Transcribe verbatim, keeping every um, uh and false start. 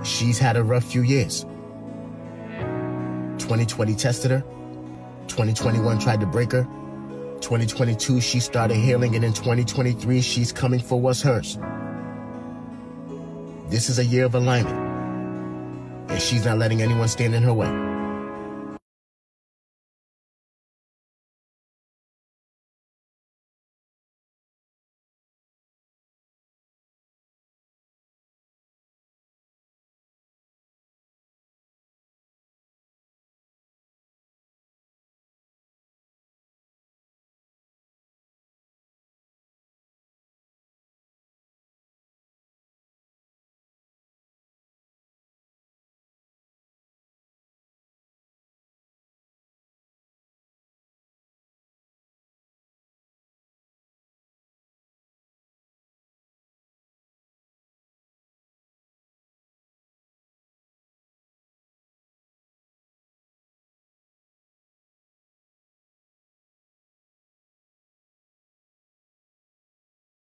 She's had a rough few years. twenty twenty tested her. twenty twenty-one tried to break her. twenty twenty-two, she started healing, and in twenty twenty-three, she's coming for what's hers. This is a year of alignment, and she's not letting anyone stand in her way.